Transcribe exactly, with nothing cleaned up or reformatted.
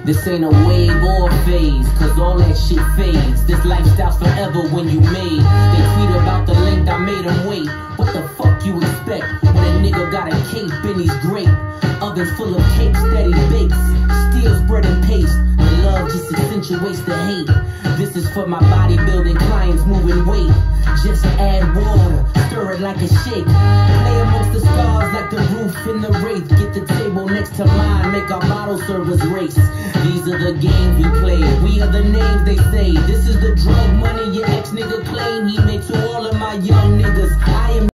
This ain't a wave or a phase, cause all that shit fades. This lifestyle's forever when you made. They tweet about the length I made them wait. What the fuck you expect when a nigga got a cape and he's great? Oven full of cakes that he bakes, steals bread and paste. The love just accentuates the hate. This is for my bodybuilding clients moving weight. Just add water, stir it like a shake. Play amongst the stars like the roof in the wraith. Get the table next to mine, make our bottle servers race. These are the games we play, we are the names they say. This is the drug money your ex nigga claim he makes to all of my young niggas. I am